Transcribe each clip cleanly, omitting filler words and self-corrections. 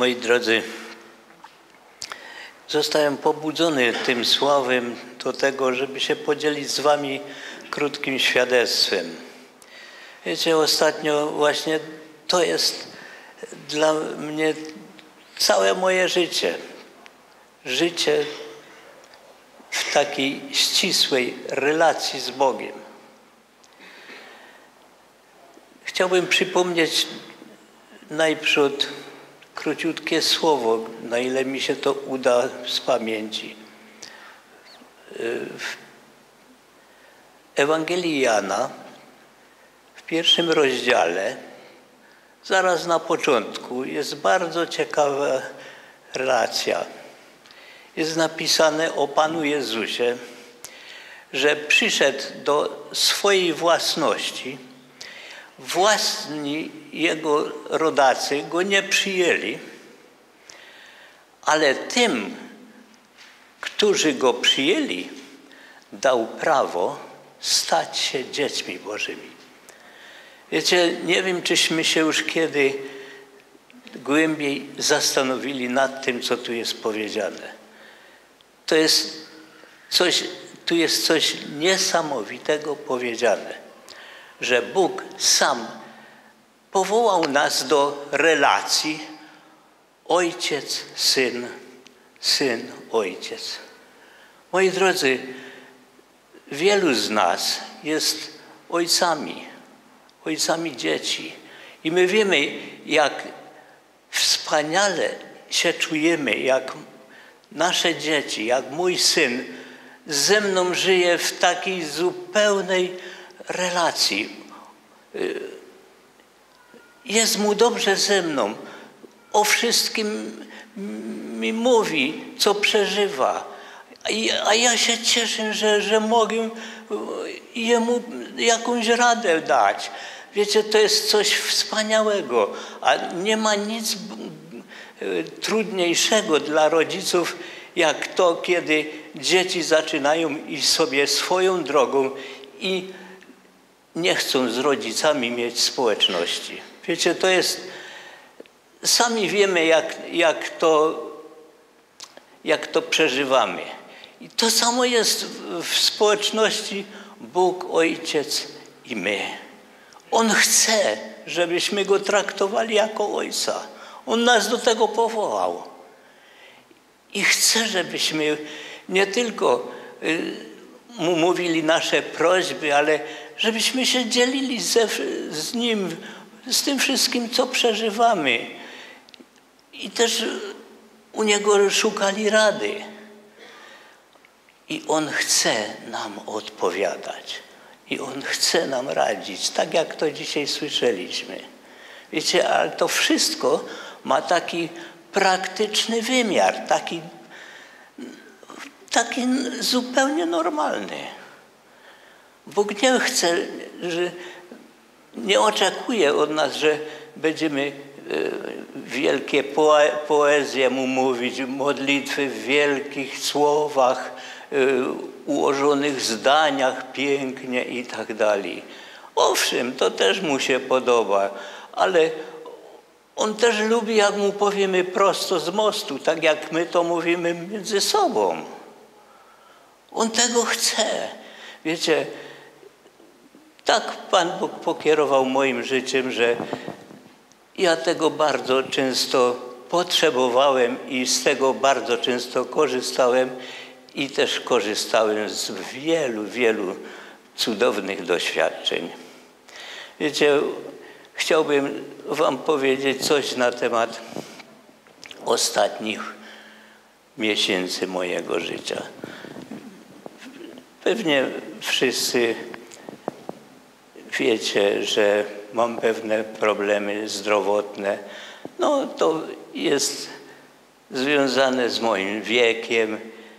Moi drodzy, zostałem pobudzony tym słowem do tego, żeby się podzielić z wami krótkim świadectwem. Wiecie, ostatnio właśnie to jest dla mnie całe moje życie. Życie w takiej ścisłej relacji z Bogiem. Chciałbym przypomnieć najpierw króciutkie słowo, na ile mi się to uda z pamięci. W Ewangelii Jana, w 1 rozdziale, zaraz na początku, jest bardzo ciekawa relacja. Jest napisane o Panu Jezusie, że przyszedł do swojej własności. Własni Jego rodacy Go nie przyjęli, ale tym, którzy Go przyjęli, dał prawo stać się dziećmi Bożymi. Wiecie, nie wiem, czyśmy się już kiedy głębiej zastanowili nad tym, co tu jest powiedziane. Tu jest coś niesamowitego powiedziane, że Bóg sam powołał nas do relacji ojciec, syn, syn, ojciec. Moi drodzy, wielu z nas jest ojcami dzieci. I my wiemy, jak wspaniale się czujemy, jak nasze dzieci, jak mój syn ze mną żyje w takiej zupełnej relacji. Jest mu dobrze ze mną. O wszystkim mi mówi, co przeżywa. A ja się cieszę, że mogę jemu jakąś radę dać. Wiecie, to jest coś wspaniałego. A nie ma nic trudniejszego dla rodziców, jak to, kiedy dzieci zaczynają iść sobie swoją drogą i nie chcą z rodzicami mieć społeczności. Wiecie, to jest... Sami wiemy, jak to przeżywamy. I to samo jest w społeczności Bóg, Ojciec i my. On chce, żebyśmy Go traktowali jako Ojca. On nas do tego powołał. I chce, żebyśmy nie tylko Mu mówili nasze prośby, ale żebyśmy się dzielili z Nim, z tym wszystkim, co przeżywamy. I też u Niego szukali rady. I On chce nam odpowiadać. I On chce nam radzić, tak jak to dzisiaj słyszeliśmy. Wiecie, ale to wszystko ma taki praktyczny wymiar, taki zupełnie normalny. Bóg nie chce, nie oczekuje od nas, że będziemy wielkie poezje Mu mówić, modlitwy w wielkich słowach, ułożonych zdaniach pięknie i tak dalej. Owszem, to też Mu się podoba, ale On też lubi, jak Mu powiemy prosto z mostu, tak jak my to mówimy między sobą. On tego chce. Wiecie, tak Pan Bóg pokierował moim życiem, że ja tego bardzo często potrzebowałem i z tego bardzo często korzystałem i też korzystałem z wielu cudownych doświadczeń. Wiecie, chciałbym wam powiedzieć coś na temat ostatnich miesięcy mojego życia. Pewnie wszyscy wiecie, że mam pewne problemy zdrowotne. No to jest związane z moim wiekiem,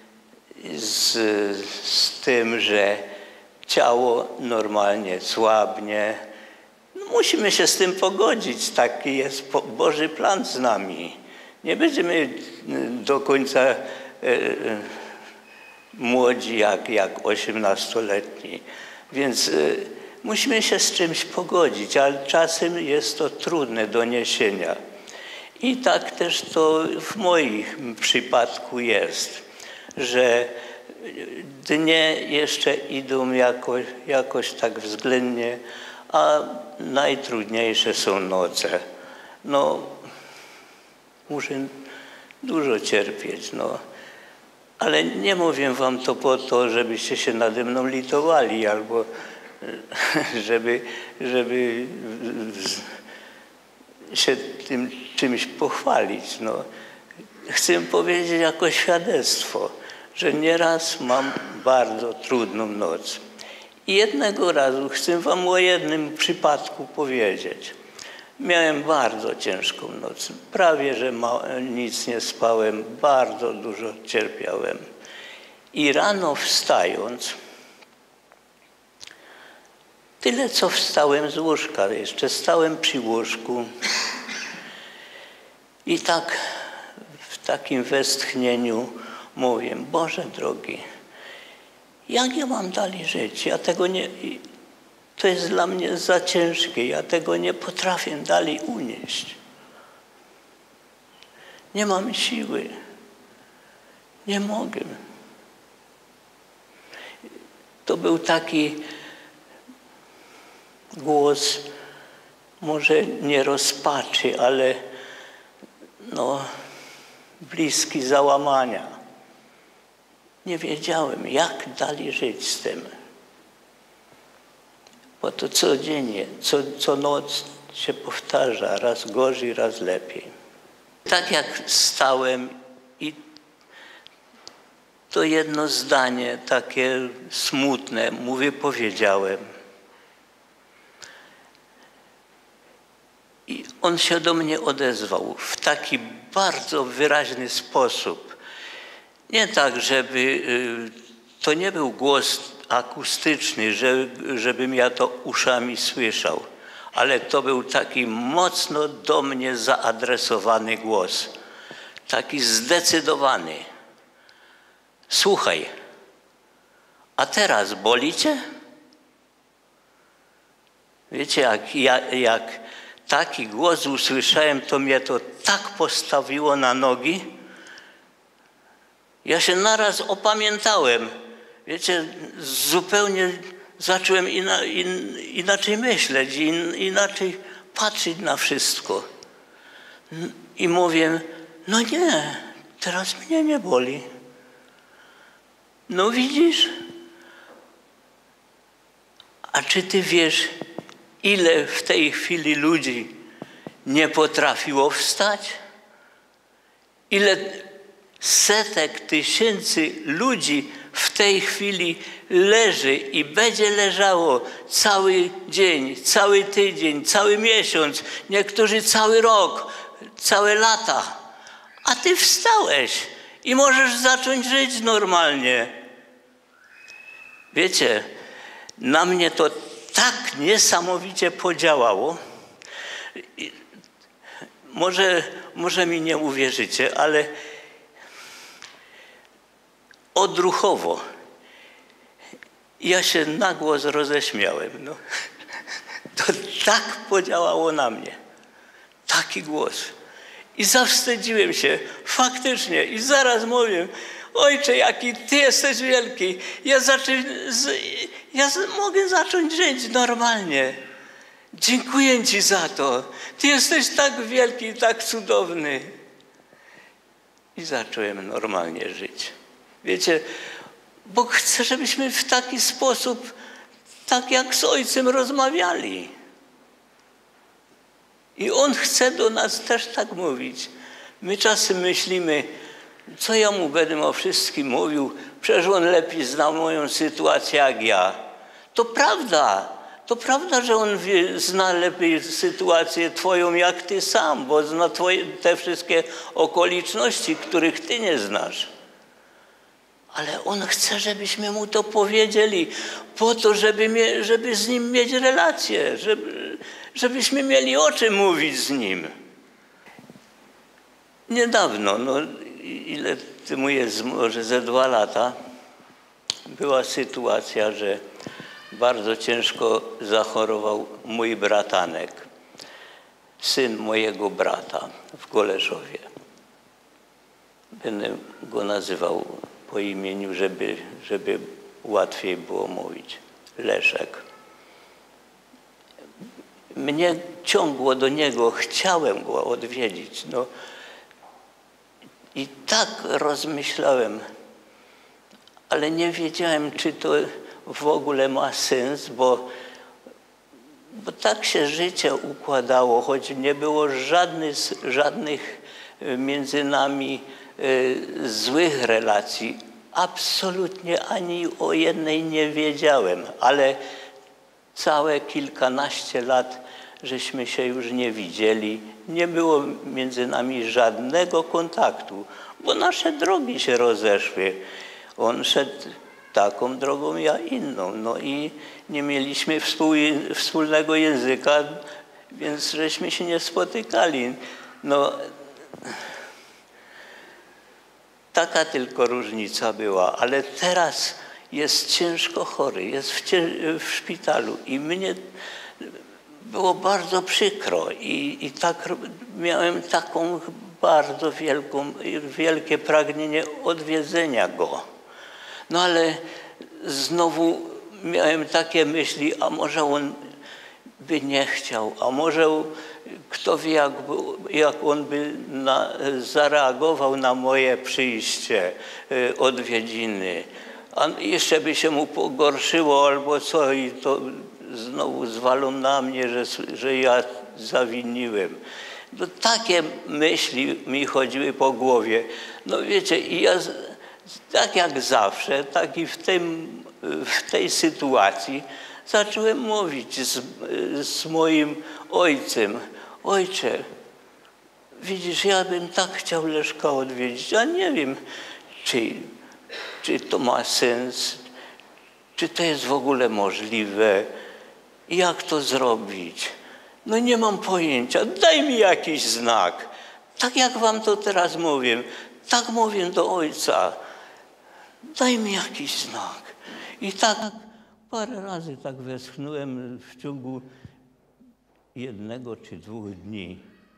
z tym, że ciało normalnie słabnie. No, musimy się z tym pogodzić. Taki jest Boży plan z nami. Nie będziemy do końca młodzi jak 18-letni. Więc musimy się z czymś pogodzić, ale czasem jest to trudne do niesienia. I tak też to w moim przypadku jest, że dnie jeszcze idą jakoś tak względnie, a najtrudniejsze są noce. No, muszę dużo cierpieć, no. Ale nie mówię wam to po to, żebyście się nade mną litowali albo żeby się tym czymś pochwalić. No. Chcę powiedzieć jako świadectwo, że nieraz mam bardzo trudną noc. I jednego razu chcę wam o jednym przypadku powiedzieć. Miałem bardzo ciężką noc. Prawie, że nic nie spałem, bardzo dużo cierpiałem. I rano wstając, tyle co wstałem z łóżka, jeszcze stałem przy łóżku i tak w takim westchnieniu mówię: Boże drogi, jak ja mam dalej żyć? Ja tego nie... To jest dla mnie za ciężkie, ja tego nie potrafię dalej unieść. Nie mam siły, nie mogę. To był taki głos, może nie rozpaczy, ale no, bliski załamania. Nie wiedziałem, jak dalej żyć z tym. Bo to codziennie, co noc się powtarza, raz gorzej, raz lepiej. Tak jak stałem i to jedno zdanie takie smutne mu wypowiedziałem. I on się do mnie odezwał w taki bardzo wyraźny sposób. Nie tak, żeby to nie był głos akustyczny, żebym ja to uszami słyszał, ale to był taki mocno do mnie zaadresowany głos, taki zdecydowany. Słuchaj, a teraz boli cię? Wiecie, jak taki głos usłyszałem, to mnie to tak postawiło na nogi. Ja się naraz opamiętałem. Wiecie, zupełnie zacząłem inaczej myśleć, inaczej patrzeć na wszystko. I mówię: no nie, teraz mnie nie boli. No widzisz? A czy ty wiesz, ile w tej chwili ludzi nie potrafiło wstać? Ile setek tysięcy ludzi w tej chwili leży i będzie leżało cały dzień, cały tydzień, cały miesiąc, niektórzy cały rok, całe lata. A ty wstałeś i możesz zacząć żyć normalnie. Wiecie, na mnie to tak niesamowicie podziałało. Może mi nie uwierzycie, ale odruchowo ja się na głos roześmiałem. No. To tak podziałało na mnie. Taki głos. I zawstydziłem się faktycznie i zaraz mówię: Ojcze, jaki Ty jesteś wielki. Ja mogę zacząć żyć normalnie. Dziękuję Ci za to. Ty jesteś tak wielki i tak cudowny. I zacząłem normalnie żyć. Wiecie, Bóg chce, żebyśmy w taki sposób, tak jak z Ojcem rozmawiali. I On chce do nas też tak mówić. My czasem myślimy: co ja mu będę o wszystkim mówił, przecież on lepiej zna moją sytuację jak ja. To prawda, że on zna lepiej sytuację twoją jak ty sam, bo zna te wszystkie okoliczności, których ty nie znasz. Ale on chce, żebyśmy mu to powiedzieli po to, żeby z nim mieć relację, żebyśmy mieli o czym mówić z nim. Niedawno, ile temu jest, może ze 2 lata, była sytuacja, że bardzo ciężko zachorował mój bratanek. syn mojego brata w Goleszowie. Będę go nazywał po imieniu, żeby łatwiej było mówić. Leszek. Mnie ciągło do niego, chciałem go odwiedzić. No. I tak rozmyślałem, ale nie wiedziałem, czy to w ogóle ma sens, bo tak się życie układało, choć nie było żadnych między nami złych relacji. Absolutnie ani o jednej nie wiedziałem, ale całe kilkanaście lat żeśmy się już nie widzieli. Nie było między nami żadnego kontaktu, bo nasze drogi się rozeszły. On szedł taką drogą, ja inną. No i nie mieliśmy wspólnego języka, więc żeśmy się nie spotykali. No, taka tylko różnica była, ale teraz jest ciężko chory, jest w szpitalu i mnie było bardzo przykro i tak miałem taką bardzo wielkie pragnienie odwiedzenia go. No ale znowu miałem takie myśli, a może on by nie chciał, a może kto wie, jak on by zareagował na moje przyjście, odwiedziny. A jeszcze by się mu pogorszyło albo co i to znowu zwalą na mnie, że ja zawiniłem. No, takie myśli mi chodziły po głowie. No wiecie, i ja tak jak zawsze, tak i w tej sytuacji zacząłem mówić z moim ojcem. Ojcze, widzisz, ja bym tak chciał Leszka odwiedzić, a nie wiem, czy to ma sens, czy to jest w ogóle możliwe, jak to zrobić. No nie mam pojęcia, daj mi jakiś znak. Tak jak wam to teraz mówię, tak mówię do ojca. Daj mi jakiś znak. I tak parę razy tak westchnąłem w ciągu 1 czy 2 dni.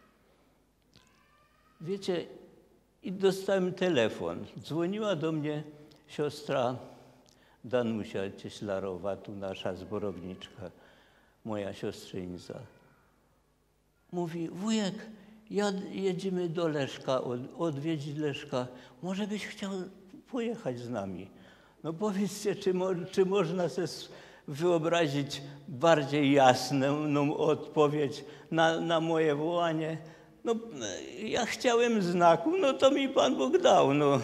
Wiecie, i dostałem telefon. Dzwoniła do mnie siostra Danusia Cieślarowa, tu nasza zborowniczka, moja siostrzeńca. Mówi, wujek, jedziemy do Leszka, odwiedzić Leszka. Może byś chciał pojechać z nami? No powiedzcie, czy można sobie wyobrazić bardziej jasną odpowiedź na moje wołanie? No ja chciałem znaku, no to mi Pan Bóg dał. No.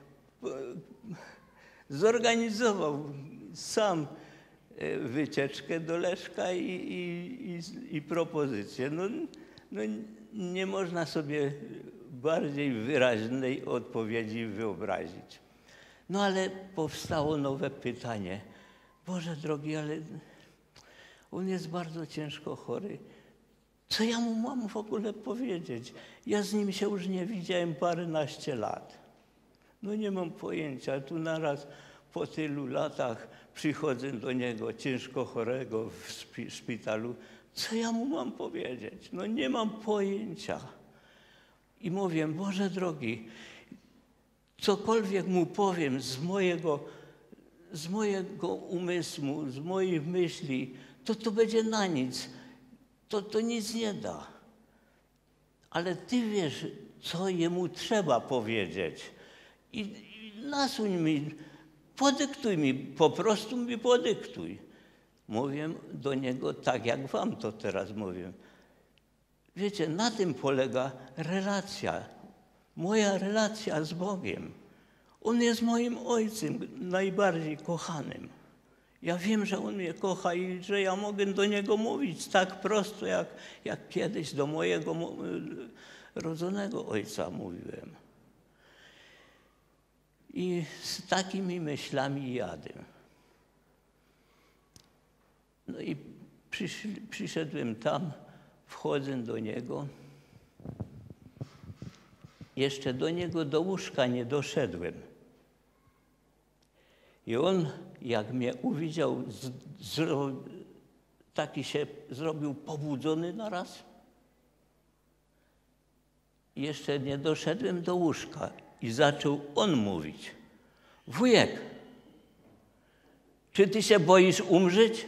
Zorganizował sam wycieczkę do Leszka i propozycję. No, nie można sobie bardziej wyraźnej odpowiedzi wyobrazić. No ale powstało nowe pytanie. Boże drogi, ale on jest bardzo ciężko chory. Co ja mu mam w ogóle powiedzieć? Ja z nim się już nie widziałem paręnaście lat. No nie mam pojęcia. Tu naraz po tylu latach przychodzę do niego ciężko chorego w szpitalu. Co ja mu mam powiedzieć? No nie mam pojęcia. I mówię, Boże drogi, cokolwiek mu powiem z mojego umysłu, z moich myśli, to będzie na nic. To nic nie da. Ale Ty wiesz, co jemu trzeba powiedzieć. I nasuń mi, podyktuj mi, po prostu mi podyktuj. Mówię do niego tak, jak wam to teraz mówię. Wiecie, na tym polega relacja. Moja relacja z Bogiem. On jest moim ojcem najbardziej kochanym. Ja wiem, że on mnie kocha i że ja mogę do niego mówić tak prosto, jak kiedyś do mojego rodzonego ojca mówiłem. I z takimi myślami jadę. No i przyszedłem tam, wchodzę do niego. Jeszcze do niego do łóżka nie doszedłem. I on, jak mnie uwidział, taki się zrobił pobudzony naraz. jeszcze nie doszedłem do łóżka i zaczął on mówić: wujek, czy ty się boisz umrzeć?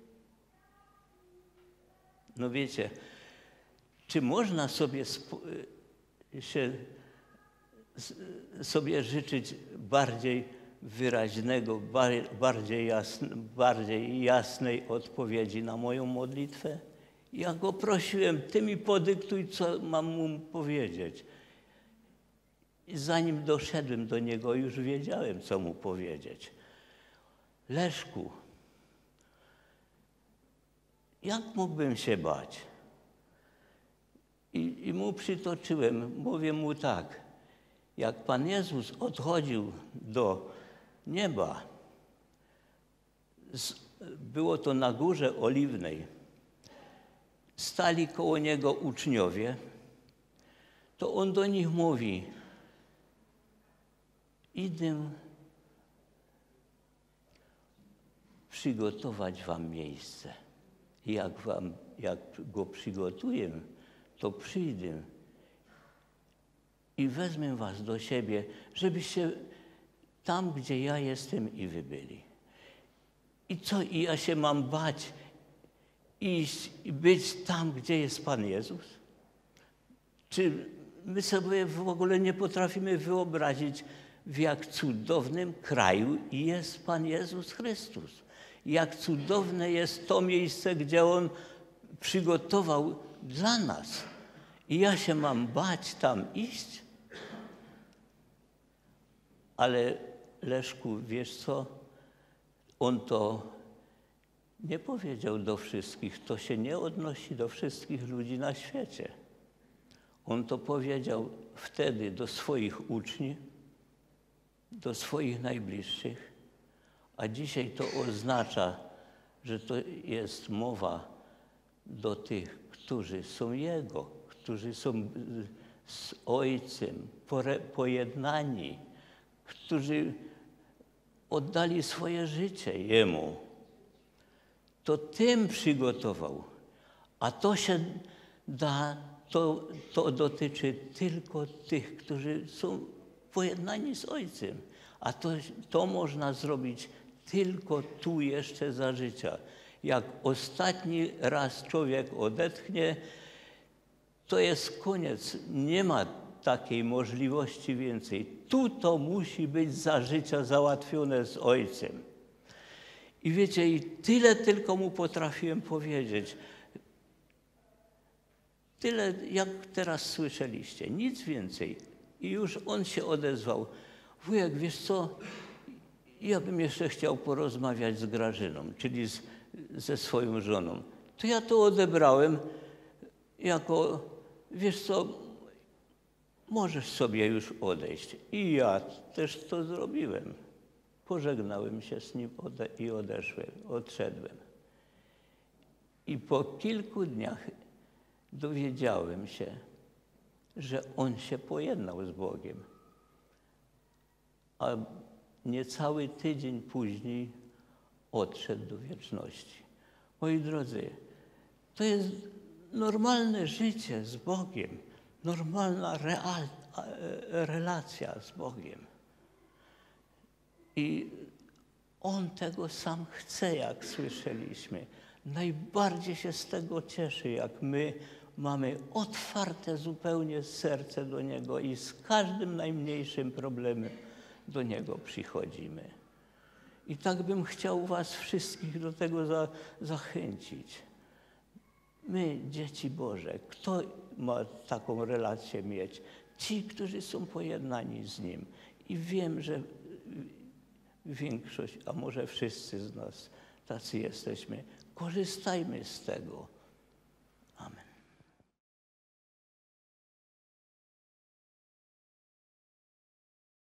No wiecie, czy można sobie życzyć bardziej wyraźnego, bardziej jasnej odpowiedzi na moją modlitwę? Ja go prosiłem, ty mi podyktuj, co mam mu powiedzieć. I zanim doszedłem do niego, już wiedziałem, co mu powiedzieć. Leszku, jak mógłbym się bać? I mu przytoczyłem, mówię mu tak: jak Pan Jezus odchodził do nieba, było to na Górze Oliwnej, stali koło Niego uczniowie, to On do nich mówi: idę przygotować wam miejsce. Jak go przygotuję, to przyjdę i wezmę was do siebie, żebyście tam, gdzie ja jestem, i wy byli. I co, i ja się mam bać iść i być tam, gdzie jest Pan Jezus? Czy my sobie w ogóle nie potrafimy wyobrazić, w jak cudownym kraju jest Pan Jezus Chrystus? Jak cudowne jest to miejsce, gdzie On przygotował dla nas. I ja się mam bać tam iść? Ale Leszku, wiesz co? On to nie powiedział do wszystkich. To się nie odnosi do wszystkich ludzi na świecie. On to powiedział wtedy do swoich uczniów, do swoich najbliższych, a dzisiaj to oznacza, że to jest mowa do tych, którzy są Jego, którzy są z Ojcem pojednani, którzy oddali swoje życie Jemu. To tym przygotował, a to się da, to dotyczy tylko tych, którzy są pojednani z Ojcem. A to można zrobić tylko tu jeszcze za życia. Jak ostatni raz człowiek odetchnie, to jest koniec. Nie ma takiej możliwości więcej. Tu to musi być za życia załatwione z Ojcem. I wiecie, i tyle tylko mu potrafiłem powiedzieć. Tyle, jak teraz słyszeliście, nic więcej. I już on się odezwał: wujek, wiesz co, ja bym jeszcze chciał porozmawiać z Grażyną, czyli ze swoją żoną. To ja to odebrałem jako, wiesz co, możesz sobie już odejść. I ja też to zrobiłem. Pożegnałem się z nim i odszedłem. I po kilku dniach dowiedziałem się, że on się pojednał z Bogiem. A niecały tydzień później odszedł do wieczności. Moi drodzy, to jest normalne życie z Bogiem, normalna relacja z Bogiem. I On tego sam chce, jak słyszeliśmy. Najbardziej się z tego cieszy, jak my mamy otwarte zupełnie serce do Niego i z każdym najmniejszym problemem do Niego przychodzimy. I tak bym chciał was wszystkich do tego zachęcić. My, dzieci Boże, kto ma taką relację mieć? Ci, którzy są pojednani z Nim. I wiem, że większość, a może wszyscy z nas tacy jesteśmy. Korzystajmy z tego.